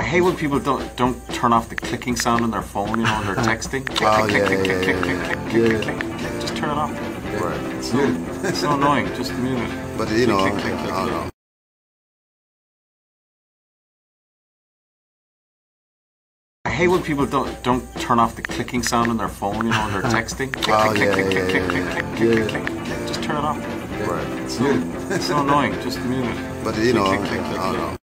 I hate when people don't turn off the clicking sound on their phone, you know, when they're texting. Click, Oh, click, yeah, click, yeah, click, yeah, click, yeah. click, click, click, click, click. Just turn it off. Right. It's so annoying. Just mute it. But you know, Click, click, click, I click, don't click. know. I hate when people don't turn off the clicking sound on their phone, you know, when they're texting. Click, Oh, click, yeah, click, yeah, click, click, yeah, click, yeah. click, click, click, click. Just turn it off. Right. It's so annoying. Just mute it. But you know, Click, click, click, I click, don't click. know.